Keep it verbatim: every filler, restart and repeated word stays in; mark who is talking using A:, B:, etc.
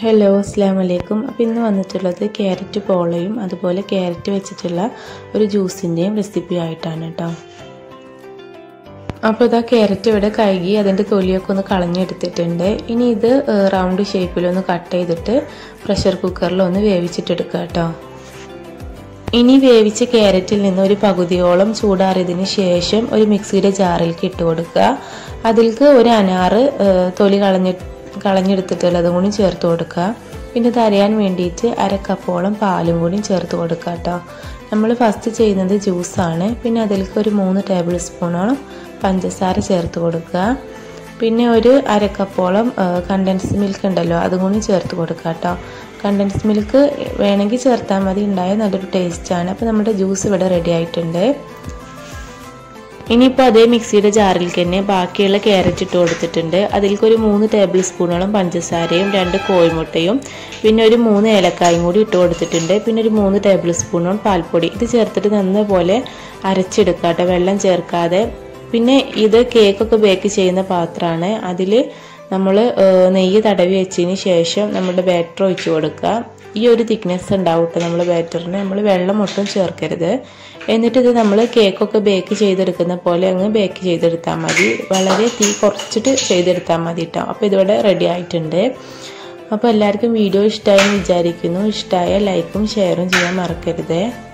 A: Hello അസ്സലാമു അലൈക്കും. അപ്പോൾ ഇന്ന് വന്നിട്ടുള്ളത് ക്യാരറ്റ് പോളയും അതുപോലെ ക്യാരറ്റ് വെച്ചിട്ടുള്ള ഒരു ജ്യൂസിൻ്റെയും റെസിപ്പി ആയിട്ടാണ് കേട്ടോ. അപ്പോൾ ഇതാ ക്യാരറ്റ് ഇവിടെ കഴുകി അതിൻ്റെ തൊലിയൊക്കെ ഒന്ന് കളഞ്ഞെടുത്തിട്ടുണ്ട്. ഇനി ഇത് റൗണ്ട് ഷേപ്പിലൊന്ന് കട്ട് ചെയ്തിട്ട് പ്രഷർ കുക്കറിലൊന്ന് വേവിച്ചിട്ടെടുക്കുക കേട്ടോ. ഇനി വേവിച്ച ക്യാരറ്റിൽ നിന്ന് ഒരു പകുതിയോളം ചൂടാറിയതിന് ശേഷം ഒരു മിക്സിയുടെ ജാറിലേക്ക് ഇട്ട് കൊടുക്കുക. അതിലേക്ക് ഒരു അനാറ് തൊലി കളഞ്ഞിട്ട് കളഞ്ഞെടുത്തിട്ടുള്ളതും കൂടി ചേർത്ത് കൊടുക്കുക. പിന്നെ ഇത് അരയാൻ വേണ്ടിയിട്ട് അര കപ്പോളം പാലും കൂടി ചേർത്ത് കൊടുക്കുക കേട്ടോ. നമ്മൾ ഫസ്റ്റ് ചെയ്യുന്നത് ജ്യൂസാണ്. പിന്നെ അതിലേക്ക് ഒരു മൂന്ന് ടേബിൾ സ്പൂണോളം പഞ്ചസാര ചേർത്ത് കൊടുക്കുക. പിന്നെ ഒരു അര കപ്പോളം കണ്ടൻസ്ഡ് മിൽക്ക് ഉണ്ടല്ലോ അതും കൂടി ചേർത്ത് കൊടുക്കുക കേട്ടോ. കണ്ടൻസ്ഡ് മിൽക്ക് വേണമെങ്കിൽ ചേർത്താൽ മതി, ഉണ്ടായാൽ നല്ലൊരു ടേസ്റ്റാണ്. അപ്പോൾ നമ്മുടെ ജ്യൂസ് ഇവിടെ റെഡി ആയിട്ടുണ്ട്. ഇനിയിപ്പോൾ അതേ മിക്സിയുടെ ജാറിലേക്ക് തന്നെ ബാക്കിയുള്ള ക്യാരറ്റ് ഇട്ട് കൊടുത്തിട്ടുണ്ട്. അതിലേക്ക് ഒരു മൂന്ന് ടേബിൾ സ്പൂണോളം പഞ്ചസാരയും രണ്ട് കോഴിമുട്ടയും പിന്നെ ഒരു മൂന്ന് ഏലക്കായും കൂടി ഇട്ട് കൊടുത്തിട്ടുണ്ട്. പിന്നെ ഒരു മൂന്ന് ടേബിൾ സ്പൂണോളം പാൽപ്പൊടി ഇത് ചേർത്തിട്ട് നന്നപോലെ അരച്ചെടുക്കുക കേട്ടോ, വെള്ളം ചേർക്കാതെ. പിന്നെ ഇത് കേക്കൊക്കെ ബേക്ക് ചെയ്യുന്ന പാത്രമാണ്. അതിൽ നമ്മൾ നെയ്യ് തടവി വെച്ചതിന് ശേഷം നമ്മുടെ ബാറ്റർ ഒഴിച്ച് കൊടുക്കുക. ഈ ഒരു തിക്നെസ് ഉണ്ടാവും കേട്ടോ നമ്മൾ ബാറ്ററിന്. നമ്മൾ വെള്ളം ഒട്ടും ചേർക്കരുത്. എന്നിട്ട് ഇത് നമ്മൾ കേക്കൊക്കെ ബേക്ക് ചെയ്തെടുക്കുന്ന പോലെ അങ്ങ് ബേക്ക് ചെയ്തെടുത്താൽ മതി. വളരെ തീ കുറച്ചിട്ട് ചെയ്തെടുത്താൽ മതി കേട്ടോ. അപ്പോൾ ഇതിവിടെ റെഡി ആയിട്ടുണ്ട്. അപ്പോൾ എല്ലാവർക്കും വീഡിയോ ഇഷ്ടമായി വിചാരിക്കുന്നു. ഇഷ്ടമായ ലൈക്കും ഷെയറും ചെയ്യാൻ മറക്കരുത്.